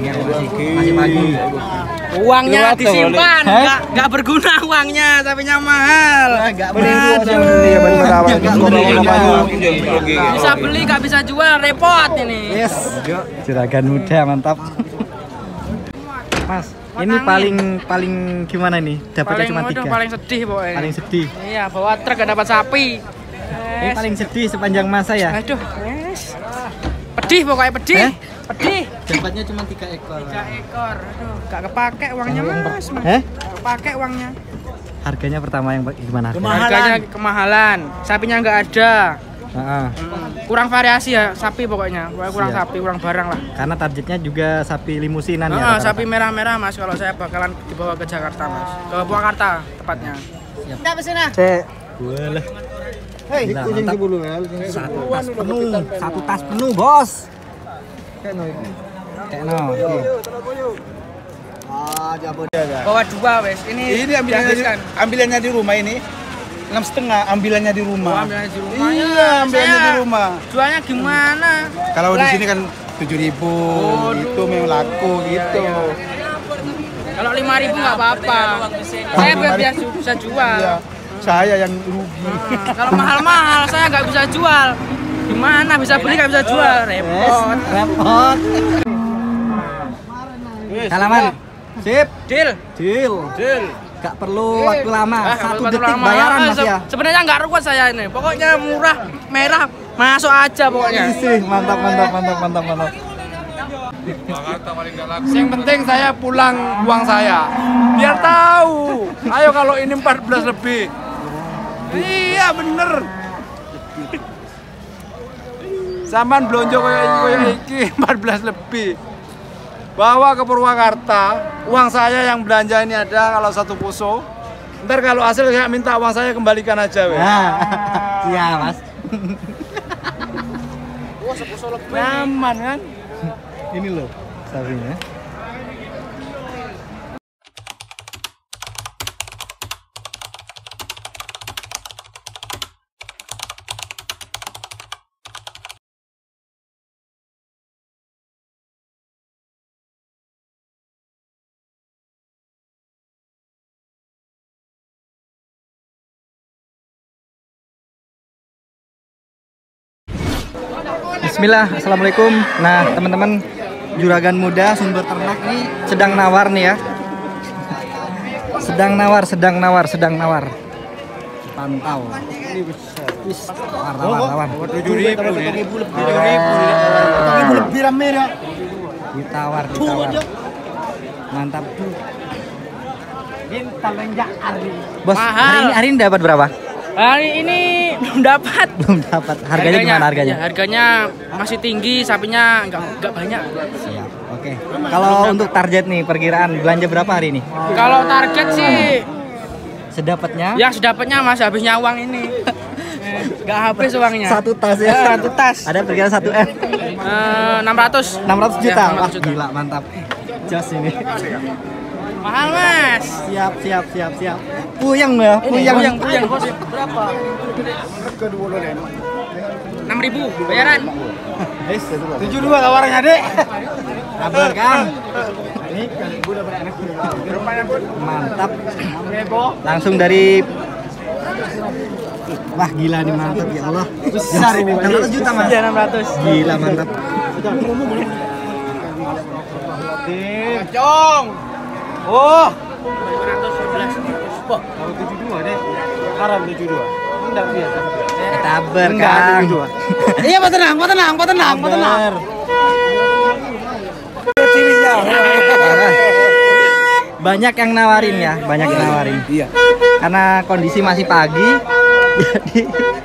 masih pagi. Uangnya disimpan, nggak berguna uangnya, sapinya mahal. Bisa beli, nggak bisa jual, repot ini. Yes, juragan muda mantap. Mas, ini paling gimana nih? Dapatnya cuma 3. Paling sedih pokoknya. Paling sedih. Iya, bawa truk gak dapat sapi. Ini paling sedih sepanjang masa ya? Aduh, yes. Pedih pokoknya, pedih. Pedih. Dapatnya cuma 3 ekor. 3 ekor. Aduh, gak kepake uangnya mas. Gak kepake uangnya. Harganya pertama yang gimana? Harganya kemahalan. Sapinya nggak ada. Kurang variasi ya sapi pokoknya. Kurang sapi, kurang barang lah. Karena targetnya juga sapi limusinan ya. Sapi merah-merah mas. Kalau saya bakalan dibawa ke Jakarta mas. Ke Purwakarta tepatnya. Siap. Cek. Boleh. Hei, satu tas penuh bos. Kayak no. Bawa 2 wes. Ini ambilannya di rumah ini. 6,5 ambilannya di rumah. Ambilannya di rumah. Iya, ambilannya di rumah. Jualnya gimana? Kalau di sini kan 7.000 gitu memang laku gitu. Kalau 5.000 nggak apa-apa. Saya biasa bisa jual. Iya, saya yang rugi. Kalau mahal-mahal saya nggak bisa jual. Gimana bisa beli nggak bisa jual? Repot. Repot. Salaman. Sip. Deal. Gak perlu waktu lama, 1 detik bayaran mas ya. Sebenarnya nggak ruwet saya ini. Pokoknya murah, merah, masuk aja pokoknya. Mantap. Yang penting saya pulang uang saya. Biar tahu. Ayo kalau ini 14 lebih. Iya bener. Saman blonjo kayak iki 14 lebih. Bawa ke Purwakarta, uang saya yang belanja ini ada kalau 1 puso. Ntar kalau hasil saya minta uang saya kembalikan aja weh. Iya mas. Wah, sepuso lebih. Nyaman kan? Ini loh sapinya. Bismillah, assalamualaikum. Nah teman-teman, juragan muda sumber ternak ini sedang nawar nih ya. Sedang nawar. Pantau. Nawar. 7.000 lebih rame ya. Ditawar. Mantap. Bos, hari ini dapat berapa? Hari ini belum dapat. Harganya gimana harganya? Harganya masih tinggi, sapinya nggak banyak. Siap. Oke. Kalau untuk target nih, perkiraan belanja berapa hari ini? Kalau target sih sedapatnya? Ya sedapatnya mas, habisnya uang ini. Nggak habis uangnya. 1 tas ya? 1 tas. Ada perkiraan 1 M? 600. 600 juta? Ya, 600 Wah juta. gila, mantap. Jos ini. Mahal mas. Siap. Puyeng ya? Puyeng. Bos. Berapa? 6.000 bayaran. 72 tawarannya dek. Kabar Kang. Mantap. Langsung dari. Wah gila nih, mantap ya Allah. Besar ini 600 juta mas. Iya 600. Gila mantap. Jong. Oh, 511. kalau 72 deh. Haram 72. Enggak biasa. Kabar Kang. Iya, Pak tenang. Bener. Banyak yang nawarin ya, Iya. Karena kondisi masih pagi, jadi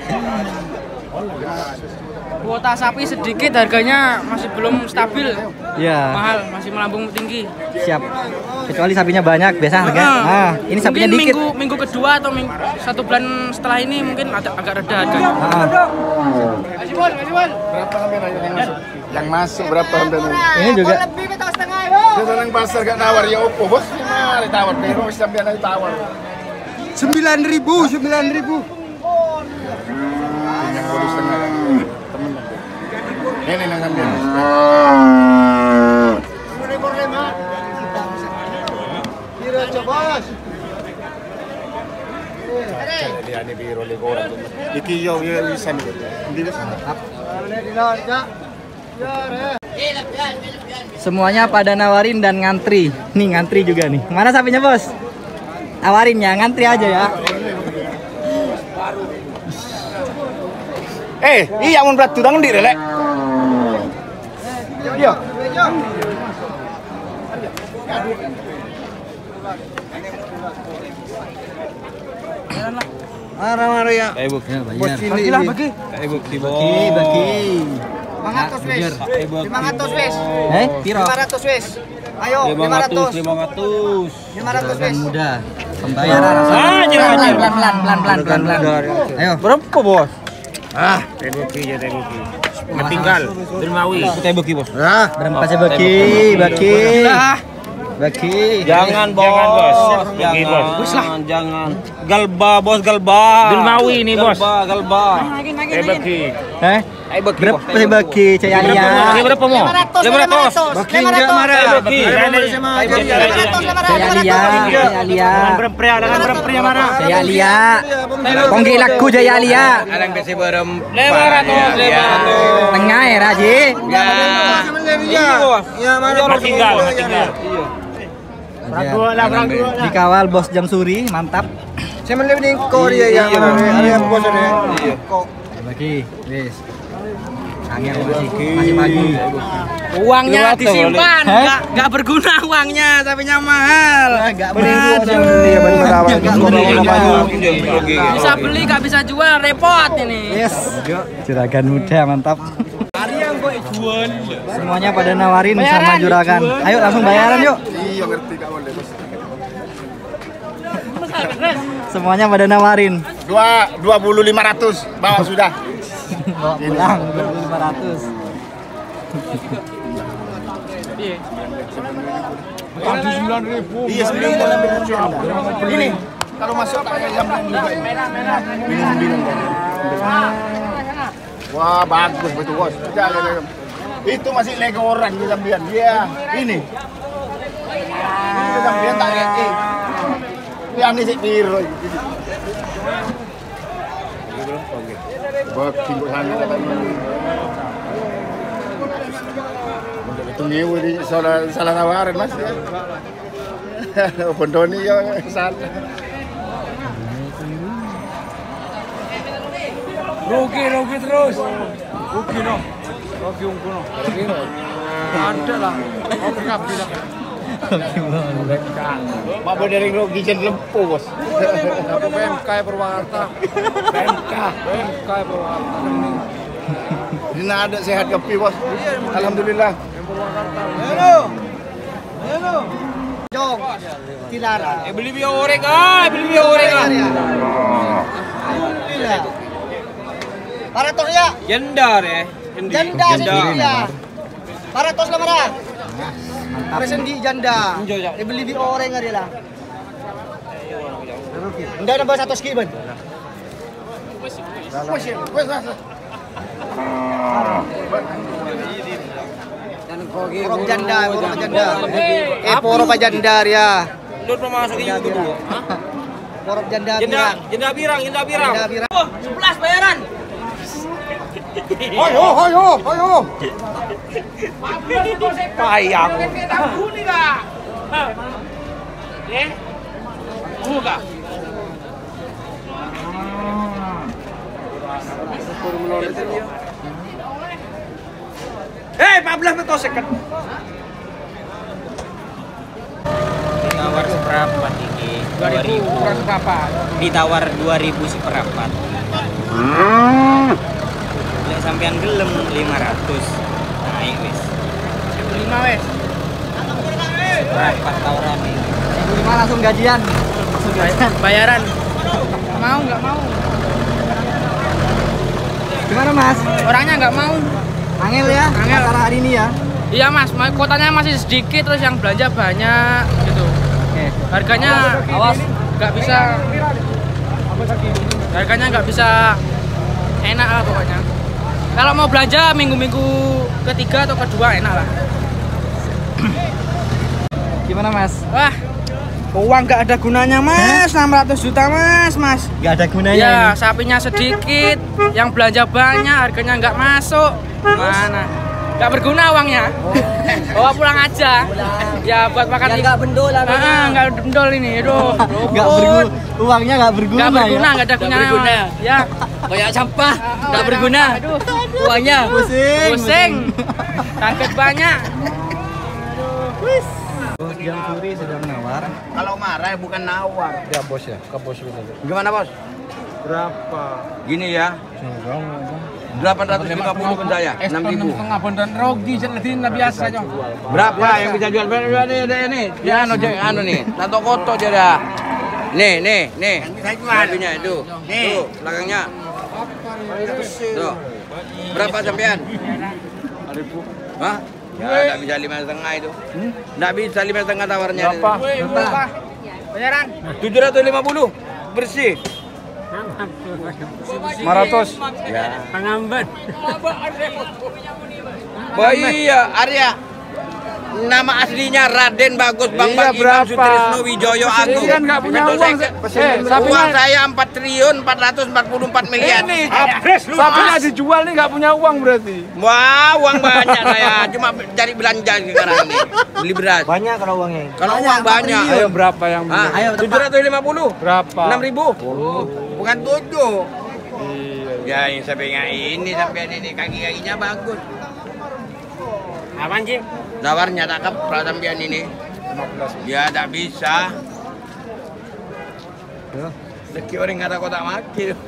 Kuota sapi sedikit, harganya masih belum stabil. ya Mahal, masih melambung tinggi. siap. Kecuali sapinya banyak, biasa harga. Nah, ini sapinya mungkin dikit. minggu kedua atau 1 bulan setelah ini mungkin agak reda harganya. Berapa sampai yang masuk berapa sampai Ini juga Senang pasar gak nawar ya opo bos. Mari tawar pero sampai nanti tawar. 9.000. Yang bodoh setengah. Temen. Ini nangan dia. Semuanya pada nawarin dan ngantri. Nih ngantri juga nih. Mana sapinya bos? Nawarin ya, ngantri aja ya. Iya mun berat tudang di relek. Iya. Marah-marah ya. Bos ini. bagi. Bagi. 500 wis. 500 wis. Piro? 500 wis. Ayo 500. 500 wis. Muda. Pembayaran. Pelan-pelan. Ayo. Berapa bos? Tebuki. Tinggal Dermawi. Tebuki bos. Berapa sih bagi? Jangan bos. Jangan. Galba bos, galba. Dermawi ini bos. Galba. Tebuki. Berapa sih bagi? Saya lihat. Berapa mau? 500. Bagi enggak marah. Saya lihat. Ponggilaku Jaya lihat. Alang besi berem. 500. Tengah ya Raji. Iya marah. Tinggal. Dikawal bos Jamsuri, mantap. Saya melihat ini Korea ya. Iya bos ini. Bagi, wis. Angin masih pagi. Uangnya disimpan, nggak berguna uangnya, sapinya mahal. Bisa beli, nggak bisa jual, repot ini. Yes. Juragan muda, mantap. Semuanya pada nawarin sama juragan. Ayo langsung bayaran yuk. Iya ngerti Kak boleh bos. Semuanya pada nawarin. 2500 bawa sudah. Bawa pulang 500. Iya 9.000. Ini kalau masuk tak kayak jam juga ini. Minum 9. Wah bagus betul bos. Jangan. Itu masih lego orang di Zambian. Iya, ini. Ini Zambian tak kayak yang ini sih biru. Buat tinggal sana katanya. Itu ngewe di salah tawaran mas. Pendoni ya sana. Rugi terus. Rugi no. Rugi ungkuno. Ada lah. Oke kabeh lah. Mak dari rugi jen lempu bos. Aku PMK Purwakarta. PMK Purwakarta. Ini ada sehat kopi bos. Alhamdulillah. Halo. Jong, dilarang. Beli bio orek ah. Alhamdulillah. 400 ya? Jendar ya. Janda sendiri ya. 400 lah marah. Present di janda. Beli di orang ada lah. Ndak nambah 100 ki ban. Porok janda. Porok pak janda ya. Lu masuk itu dulu. Porok janda. Jenda birang. 11 bayaran. Ayo. Payang. Tabuni kak. Buka. Hei, 14 betul second. Ditawar seperempat ini 2000 kurang berapa? ditawar 2000 seperempat lek sampean gelem 500 naik wis 5 wes. seperempat tawaran ini 5 langsung gajian. Bayaran. Mau nggak mau? Gimana Mas? Orangnya nggak mau. Angel ya? Angel. Acara hari ini ya? Iya mas, kotanya masih sedikit terus yang belanja banyak gitu. Oke. Harganya awas nggak bisa. Harganya nggak bisa enak lah pokoknya. Kalau mau belanja minggu-minggu ketiga atau kedua enak lah. Gimana Mas? Wah, Uang nggak ada gunanya mas, 600 juta mas. Nggak ada gunanya. Ya, ini. sapinya sedikit, yang belanja banyak, harganya nggak masuk. Mana? Nggak berguna uangnya. Bawa pulang aja. Ya buat makan. Nggak bendol lah. Nggak bendol ini, aduh. Nggak berguna. Uangnya nggak berguna. Nggak berguna, ya? nggak ada gunanya. Ya, Kayak sampah, nggak berguna. aduh, Uangnya. pusing. Target banyak. Yang Suri sedang menawar. Kalau marah bukan nawar. Ya bos ya, ke bos dulu. Gimana bos? Berapa? Gini ya, 850 pun saya, 6.000. Setengah bondan rogi jadi biasa jong. Berapa yang bisa jual? Ini, dia anu nih, tato koto dia dah. Nih. Sapinya itu. Tuh, belakangnya. Tuh. Berapa sampean? 1.000. Hah? Ya, enggak bisa 5,5 itu. Enggak bisa 5,5 tawarnya. Berapa? Bayaran. 750 bersih. 500. Ya. Pengambat. Oh iya, Arya. Nama aslinya Raden Bagus Bambang Iya, Imam berapa? Sutrisno Wijoyo Agung. Ini kan nggak punya Itu uang. uang saya 4.444 miliar. Ini sapinya dijual nih nggak punya uang berarti. Wah, uang banyak saya. Cuma cari belanja sekarang nih. Beli beras. Banyak kalau uangnya. Kalau uang banyak. Ayo berapa yang Ah, beli? Ayo, 750. Berapa? 6.000. Bukan 7. Ya, yang sampai ini sampai ini kaki-kakinya bagus. Apaan sih? Nawarnya tak kepra sampean ini. 15. Ya tak bisa. Leki orang kata kotak maki.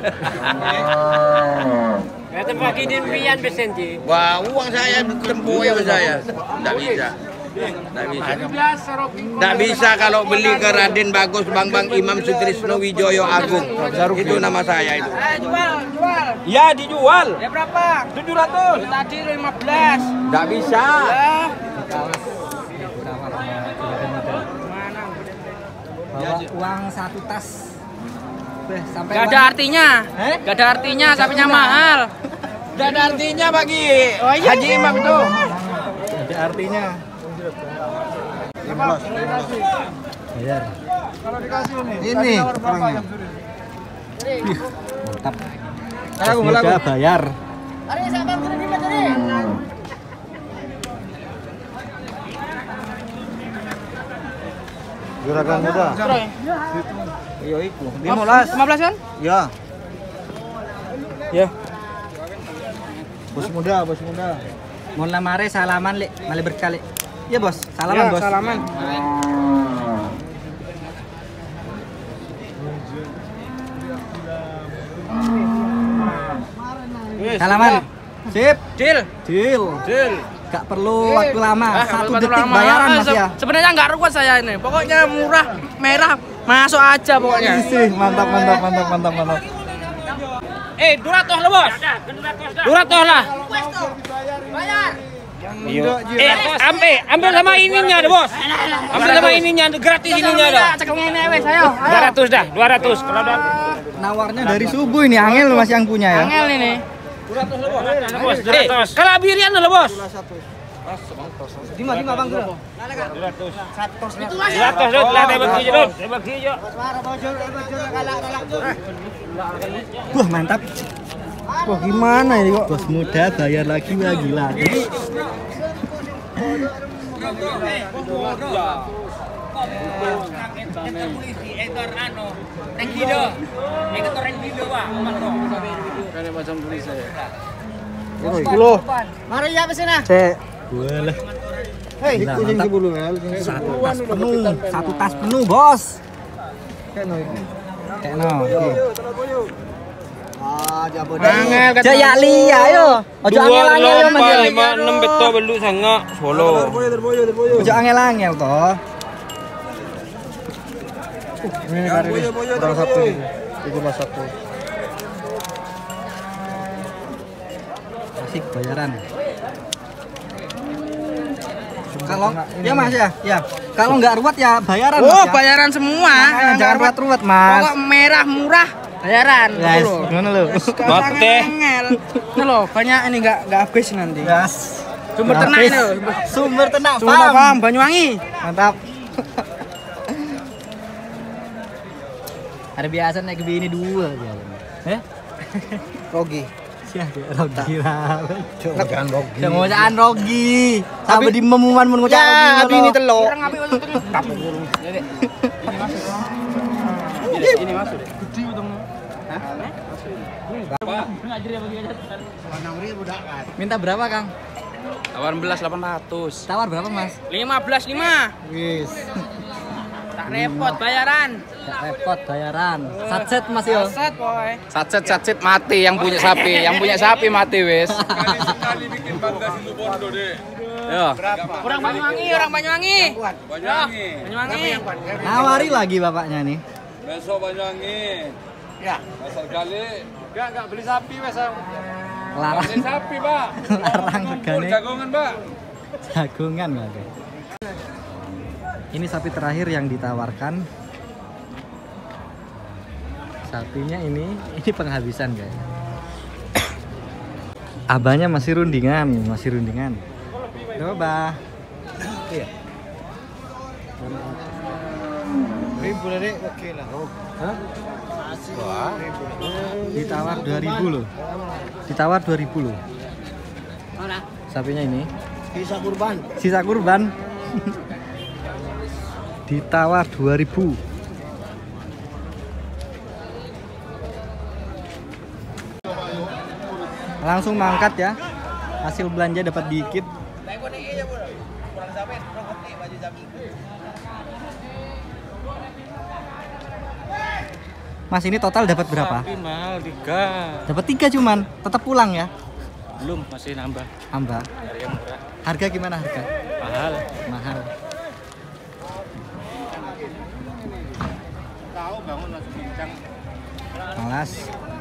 Ya tempat ini pian besen sih. Wah, uang saya tempuh ya saya. Tak bisa. Tak bisa. Tak bisa kalau beli ke Raden Bagus Bambang Imam Sutrisno Wijoyo Agung. Itu nama saya itu. Jual. Ya dijual. Ya berapa? 700. Tadi 15. Tak bisa. Ya. Bawa uang 1 tas. Sampai Gak ada artinya. Gak ada artinya, sapinya mahal. Gak ada artinya bagi Haji Imam itu. ada artinya. 15. Bayar. Kalau dikasih ini. Ini orangnya. Mantap. Semoga bayar. Juragan muda. Iya itu. 15. 15 kan? Ya. Ya. Bos muda. Mau lamare salaman lek, male berkali. Iya bos, salaman Ya, bos. salaman. Salaman. Sip. Deal. Deal. Gak perlu waktu lama, Ah, 1 waktu detik lama. bayaran Ah, mas ya. Sebenarnya nggak ruwet saya ini. Pokoknya murah, merah, masuk aja pokoknya. Sih, mantap. 200 lah bos. 200 lah. Ambil sama ininya deh bos. Ambil sama ininya, gratis ininya dah. Ceklongnya ini wes, ayo. 200 dah, 200. Kalau Nawarnya dari subuh ini, Angel mas yang punya ya. angel ini. 200. Kalau abirian lah bos. Dima bang dulu. 200 lah, bagi aja dong. Bagi aja. Wah mantap. Wah gimana ini kok? Bos muda bayar lagi wah gila. Kayak macam beli saya. 10. Mari ya pesina. Cek. Walah. Hei, Gila, kucing mantap. 10 ya. 1 tas penuh bos. Kayak no. Angel kata. Jaya Lia yo. Ojo angel-angel yo mas. 6 betul belu sangat Solo. Ojo angel-angel toh. Ini kali ini. Kurang 1 ini. 17,1. Asik bayaran. Kalau ya mas ya. Kalau nggak ruwet ya bayaran. Oh, Mas, ya. bayaran semua. Makanya jangan ruwet mas. Pokok merah murah bayaran. Yes, Gitu loh. ngono lho. Mate. Ini loh, banyak ini enggak habis nanti. Yes. Sumber Nggak ternak habis. ini. Sumber ternak Sumber farm. paham Banyuwangi. Mantap. Hari biasa naik ke ini 2 aja. Rogi. Siapa Rogi lah. Jangan Rogi. Jangan Rogi. Sampai di memuman mun ngucap Rogi. Ya, abi ini telok. Ini masuk. Minta berapa, Kang? Tawar 800. Tawar berapa, Mas? 15.5. Wis. Tak repot bayaran. Gak repot bayaran. Satset Mas yo. Set boy. Sacet mati yang punya sapi. Yang punya sapi mati wis. Sekali bikin bangga situ Bondo deh. Yo. Orang Banyuwangi. Banyuwangi. Banyuwangi. Nawari lagi bapaknya nih. Besok Banyuwangi. Ya. Pasar kali. Enggak beli sapi wes. Larang. Beli sapi, Pak. Larang regane. Jagongan, Pak. Jagongan Mas. Ini sapi terakhir yang ditawarkan. Sapinya ini penghabisan, guys. Abahnya masih rundingan. Coba. Iya. Ribu deh, oke lah. Hah? Ditawar 2.000 loh. Ditawar 2.000 loh. Mana? Sapinya ini. Sisa kurban. Ditawar 2.000. Langsung mangkat ya. Hasil belanja dapat dikit. Mas ini total dapat berapa? Sapi mahal 3. Dapat 3 cuman. Tetap pulang ya. Belum, masih nambah. Hamba. Dari yang murah. Harga gimana harga? Mahal. Mahal. Tahu bangun langsung bincang. Malas.